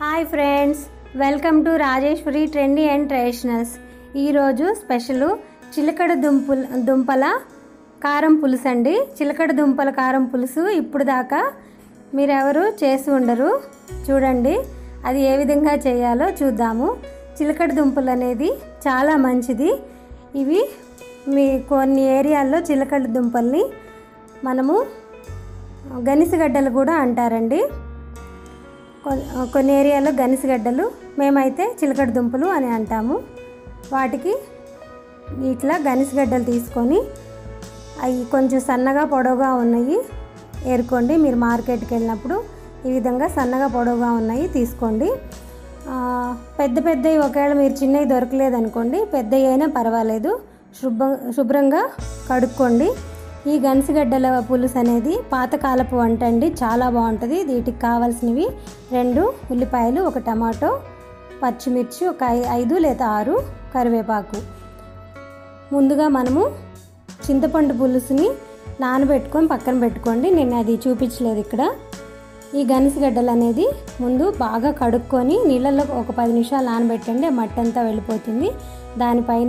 Hi friends, welcome to Rajeshwari trendy and traditionals. ఈరోజు special చిలకడ దుంపల కారం పులుసు అండి. చిలకడ దుంపల కారం పులుసు ఇప్పుడు దాకా మీరెవరు చేసి ఉండరు. చూడండి అది ఏ విధంగా చేయాలో చూద్దాము. చిలకడ దుంపలు అనేది చాలా మంచిది. ఇవి మీ కొన్ని ఏరియాల్లో చిలకడ దుంపల్ని మనము గనిసగడ్డలు కూడా అంటారండి. కొన్ని ఏరియాలో గనిసగడ్డలు, మేమైతే చిలకడ దుంపలు అని అంటాము. వాటికి ఇట్లా గనిసగడ్డలు తీసుకొని అవి కొంచెం సన్నగా పొడవుగా ఉన్నాయి ఏరుకోండి. మీరు మార్కెట్కి వెళ్ళినప్పుడు ఈ విధంగా సన్నగా పొడవుగా ఉన్నాయి తీసుకోండి. పెద్ద పెద్దవి ఒకవేళ మీరు చిన్నవి దొరకలేదనుకోండి, పెద్దవి అయినా పర్వాలేదు, శుభ్రంగా కడుక్కోండి. ఈ గనిసగడ్డల పులుసు అనేది పాతకాలపు వంట అండి, చాలా బాగుంటుంది. వీటికి కావాల్సినవి 2 ఉల్లిపాయలు, 1 టమాటో, పచ్చిమిర్చి ఒక 5 లేదా 6, కరివేపాకు. ముందుగా మనము చింతపండు పులుసుని నానబెట్టుకొని పక్కన పెట్టుకోండి. నేను అది చూపించలేదు ఇక్కడ. ఈ గనిసగడ్డలు అనేది ముందు బాగా కడుక్కొని నీళ్ళల్లో ఒక 10 నిమిషాలు నానబెట్టండి. మట్టి అంతా వెళ్ళిపోతుంది. దానిపైన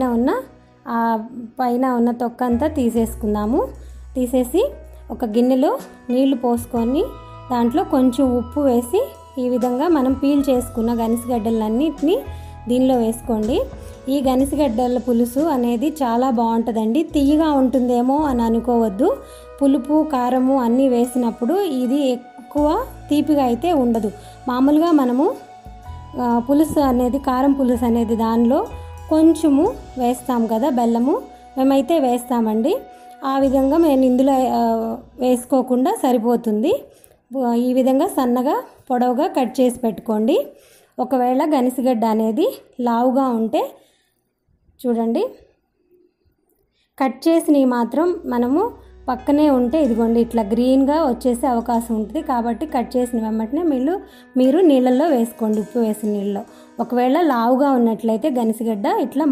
ఉన్న తొక్కంతా తీసేసుకుందాము. తీసేసి ఒక గిన్నెలో నీళ్లు పోసుకొని దాంట్లో కొంచెం ఉప్పు వేసి ఈ విధంగా మనం పీల్ చేసుకున్న గనిసగడ్డలన్నిటిని దీనిలో వేసుకోండి. ఈ గనిసగడ్డల పులుసు అనేది చాలా బాగుంటుందండి. తియ్యగా ఉంటుందేమో అని అనుకోవద్దు. పులుపు కారము అన్నీ వేసినప్పుడు ఇది ఎక్కువ తీపిగా అయితే ఉండదు. మామూలుగా మనము పులుసు అనేది, కారం పులుసు అనేది దానిలో కొంచెము వేస్తాం కదా, బెల్లము, మేమైతే వేస్తామండి. ఆ విధంగా నేను ఇందులో వేసుకోకుండా సరిపోతుంది. ఈ విధంగా సన్నగా పొడవుగా కట్ చేసి పెట్టుకోండి. ఒకవేళ గనిసగడ్డ అనేది లావుగా ఉంటే చూడండి, కట్ చేసినవి మాత్రం మనము పక్కనే ఉంటే ఇదిగోండి ఇట్లా గ్రీన్గా వచ్చేసే అవకాశం ఉంటుంది. కాబట్టి కట్ చేసిన వెంటనే మీరు నీళ్ళల్లో వేసుకోండి, ఉప్పు వేసిన నీళ్ళలో. ఒకవేళ లావుగా ఉన్నట్లయితే గనిసగడ్డ ఇట్లా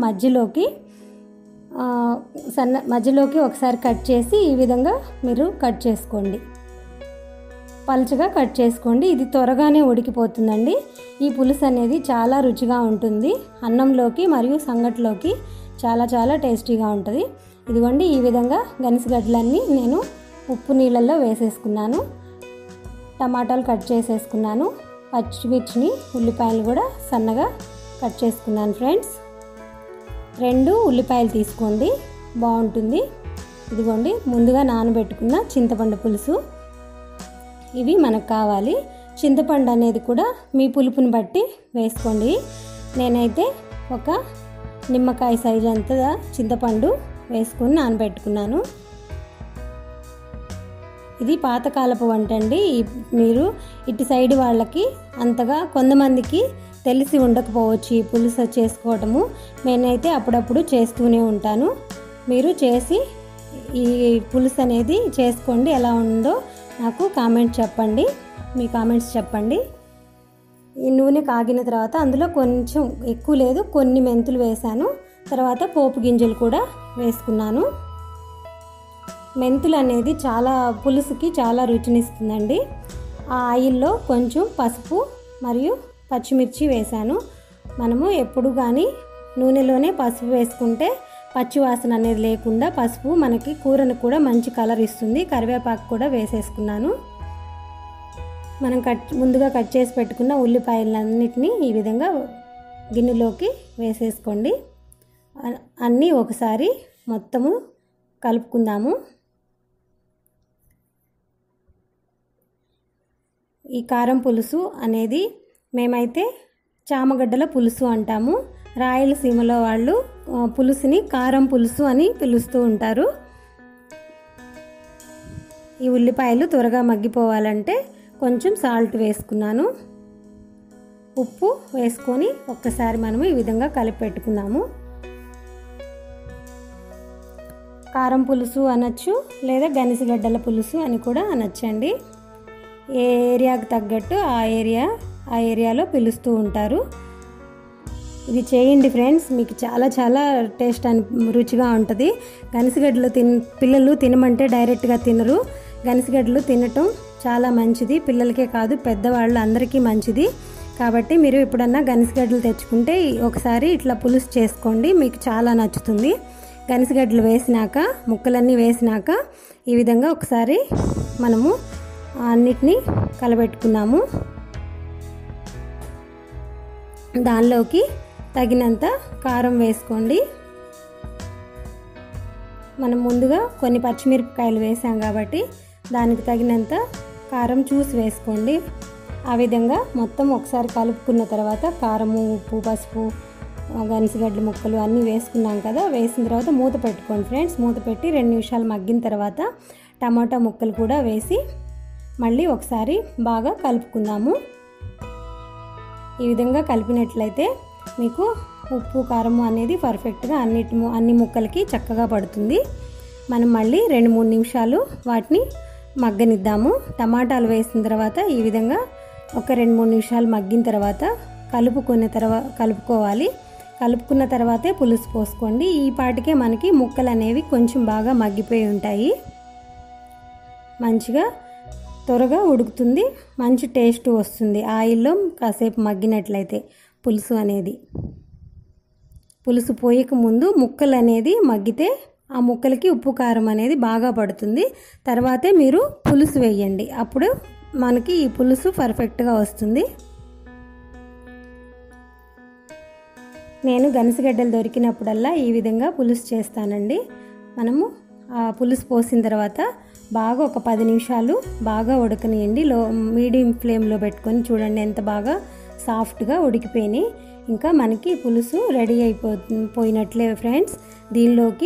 మధ్యలోకి ఒకసారి కట్ చేసి ఈ విధంగా మీరు కట్ చేసుకోండి, పలుచగా కట్ చేసుకోండి. ఇది త్వరగానే ఉడికిపోతుందండి. ఈ పులుసు అనేది చాలా రుచిగా ఉంటుంది. అన్నంలోకి మరియు సంగట్లోకి చాలా చాలా టేస్టీగా ఉంటుంది. ఇదిగోండి ఈ విధంగా గనిసగడ్డలన్నీ నేను ఉప్పు నీళ్ళల్లో వేసేసుకున్నాను. టమాటాలు కట్ చేసేసుకున్నాను. పచ్చిమిర్చిని, ఉల్లిపాయలు కూడా సన్నగా కట్ చేసుకున్నాను ఫ్రెండ్స్. 2 ఉల్లిపాయలు తీసుకోండి, బాగుంటుంది. ఇదిగోండి ముందుగా నానబెట్టుకున్న చింతపండు పులుసు, ఇవి మనకు కావాలి. చింతపండు అనేది కూడా మీ పులుపుని బట్టి వేసుకోండి. నేనైతే ఒక నిమ్మకాయ సైజు అంత చింతపండు వేసుకొని నానబెట్టుకున్నాను. ఇది పాతకాలపు వంట అండి. మీరు ఇటు సైడ్ వాళ్ళకి అంతగా కొంతమందికి తెలిసి ఉండకపోవచ్చు ఈ పులుసు చేసుకోవటము. నేనైతే అప్పుడప్పుడు చేస్తూనే ఉంటాను. మీరు చేసి ఈ పులుసు అనేది చేసుకోండి. ఎలా ఉందో నాకు కామెంట్ చెప్పండి, మీ కామెంట్స్ చెప్పండి. ఈ నూనె కాగిన తర్వాత అందులో కొంచెం ఎక్కువ లేదు, కొన్ని మెంతులు వేసాను. తర్వాత పోపు గింజలు కూడా వేసుకున్నాను. మెంతులు అనేది చాలా పులుసుకి చాలా రుచినిస్తుందండి. ఆ ఆయిల్లో కొంచెం పసుపు మరియు పచ్చిమిర్చి వేసాను. మనము ఎప్పుడు కానీ నూనెలోనే పసుపు వేసుకుంటే పచ్చి వాసన అనేది లేకుండా పసుపు మనకి కూరను కూడా మంచి కలర్ ఇస్తుంది. కరివేపాకు కూడా వేసేసుకున్నాను. మనం ముందుగా కట్ చేసి పెట్టుకున్న ఉల్లిపాయలన్నిటినీ ఈ విధంగా గిన్నెలోకి వేసేసుకోండి. అన్నీ ఒకసారి మొత్తము కలుపుకుందాము. ఈ కారం పులుసు అనేది మేమైతే చామగడ్డల పులుసు అంటాము. రాయలసీమలో వాళ్ళు పులుసుని కారం పులుసు అని పిలుస్తూ ఉంటారు. ఈ ఉల్లిపాయలు త్వరగా మగ్గిపోవాలంటే కొంచెం సాల్ట్ వేసుకున్నాను. ఉప్పు వేసుకొని ఒక్కసారి మనము ఈ విధంగా కలిపి పెట్టుకుందాము. కారం పులుసు అనొచ్చు, లేదా గనిసగడ్డల పులుసు అని కూడా అనొచ్చండి. ఏ ఏరియాకు తగ్గట్టు ఆ ఏరియాలో పిలుస్తూ ఉంటారు. ఇది చేయండి ఫ్రెండ్స్, మీకు చాలా చాలా టేస్ట్ రుచిగా ఉంటుంది. గనిసగడ్డలు పిల్లలు తినమంటే డైరెక్ట్గా తినరు. గనిసగడ్డలు తినటం చాలా మంచిది, పిల్లలకే కాదు పెద్దవాళ్ళు అందరికీ మంచిది. కాబట్టి మీరు ఎప్పుడన్నా గనిసగడ్డలు తెచ్చుకుంటే ఒకసారి ఇట్లా పులుసు చేసుకోండి, మీకు చాలా నచ్చుతుంది. గనిసగడ్డలు వేసినాక ముక్కలన్నీ వేసినాక ఈ విధంగా ఒకసారి మనము అన్నిటినీ కలబెట్టుకున్నాము. దానిలోకి తగినంత కారం వేసుకోండి. మనం ముందుగా కొన్ని పచ్చిమిరపకాయలు వేసాం కాబట్టి దానికి తగినంత కారం చూసి వేసుకోండి. ఆ విధంగా మొత్తం ఒకసారి కలుపుకున్న తర్వాత కారము, ఉప్పు, పసుపు, గనిసగడ్డ ముక్కలు అన్నీ వేసుకున్నాం కదా. వేసిన తర్వాత మూత పెట్టుకోండి ఫ్రెండ్స్. మూత పెట్టి 2 నిమిషాలు మగ్గిన తర్వాత టమాటా ముక్కలు కూడా వేసి మళ్ళీ ఒకసారి బాగా కలుపుకుందాము. ఈ విధంగా కలిపినట్లయితే మీకు ఉప్పు కారము అనేది పర్ఫెక్ట్గా అన్ని ముక్కలకి చక్కగా పడుతుంది. మనం మళ్ళీ 2-3 నిమిషాలు వాటిని మగ్గనిద్దాము. టమాటాలు వేసిన తర్వాత ఈ విధంగా ఒక 2-3 నిమిషాలు మగ్గిన తర్వాత కలుపుకోవాలి. కలుపుకున్న తర్వాతే పులుసు పోసుకోండి. ఈ పాటికే మనకి ముక్కలు అనేవి కొంచెం బాగా మగ్గిపోయి ఉంటాయి. మంచిగా త్వరగా ఉడుకుతుంది, మంచి టేస్ట్ వస్తుంది ఆయిల్లో కాసేపు మగ్గినట్లయితే. పులుసు పోయక ముందు ముక్కలు అనేది మగ్గితే ఆ ముక్కలకి ఉప్పు కారం అనేది బాగా పడుతుంది. తర్వాతే మీరు పులుసు వేయండి, అప్పుడు మనకి ఈ పులుసు పర్ఫెక్ట్గా వస్తుంది. నేను గనిసగడ్డలు దొరికినప్పుడల్లా ఈ విధంగా పులుసు చేస్తానండి. మనము ఆ పులుసు పోసిన తర్వాత బాగా ఒక 10 నిమిషాలు బాగా ఉడకనియండి. మీడియం ఫ్లేమ్లో పెట్టుకొని చూడండి ఎంత బాగా సాఫ్ట్గా ఉడికిపోయినాయి. ఇంకా మనకి పులుసు రెడీ అయిపోయినట్లే ఫ్రెండ్స్. దీనిలోకి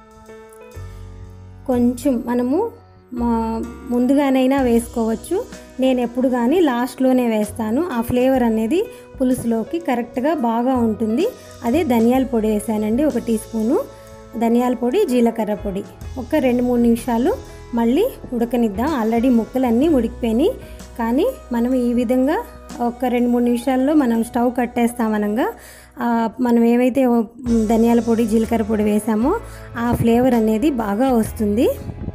కొంచెం మనము ముందుగానైనా వేసుకోవచ్చు, నేను ఎప్పుడు కానీ లాస్ట్లోనే వేస్తాను. ఆ ఫ్లేవర్ అనేది పులుసులోకి కరెక్ట్గా బాగా ఉంటుంది. అదే ధనియాల పొడి వేసానండి, 1 టీ స్పూను ధనియాల పొడి, జీలకర్ర పొడి. ఒక 2-3 నిమిషాలు మళ్ళీ ఉడకనిద్దాం. ఆల్రెడీ ముక్కలన్నీ ఉడికిపోయినాయి, కానీ మనం ఈ విధంగా ఒక 2-3 నిమిషాల్లో మనం స్టవ్ కట్టేస్తామనగా మనం ఏవైతే ధనియాల పొడి, జీలకర్ర పొడి వేసామో ఆ ఫ్లేవర్ అనేది బాగా వస్తుంది.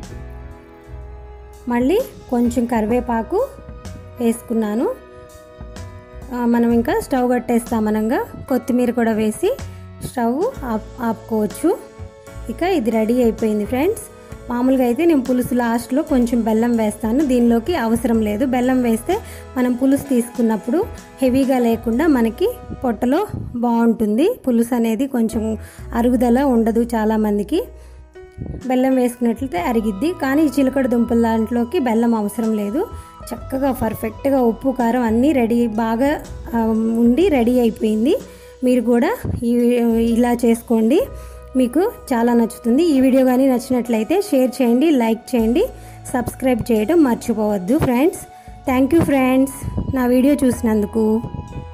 మళ్ళీ కొంచెం కరివేపాకు వేసుకున్నాను. మనం ఇంకా స్టవ్ కట్టేస్తామనగా కొత్తిమీర కూడా వేసి స్టవ్ ఆపుకోవచ్చు. ఇక ఇది రెడీ అయిపోయింది ఫ్రెండ్స్. మామూలుగా అయితే నేను పులుసు లాస్ట్లో కొంచెం బెల్లం వేస్తాను, దీనిలోకి అవసరం లేదు. బెల్లం వేస్తే మనం పులుసు తీసుకున్నప్పుడు హెవీగా లేకుండా మనకి పొట్టలో బాగుంటుంది. పులుసు అనేది కొంచెం అరుగుదల ఉండదు చాలామందికి. బెల్లం వేసుకున్నట్లయితే అరిగిద్ది, కానీ చిలకడ దుంపల దాంట్లోకి బెల్లం అవసరం లేదు. చక్కగా పర్ఫెక్ట్గా ఉప్పు కారం అన్నీ బాగా ఉండి రెడీ అయిపోయింది. మీరు కూడా ఇలా చేసుకోండి, మీకు చాలా నచ్చుతుంది. ఈ వీడియో కానీ నచ్చినట్లయితే షేర్ చేయండి, లైక్ చేయండి, సబ్స్క్రైబ్ చేయడం మర్చిపోవద్దు ఫ్రెండ్స్. థ్యాంక్ యూ ఫ్రెండ్స్, నా వీడియో చూసినందుకు.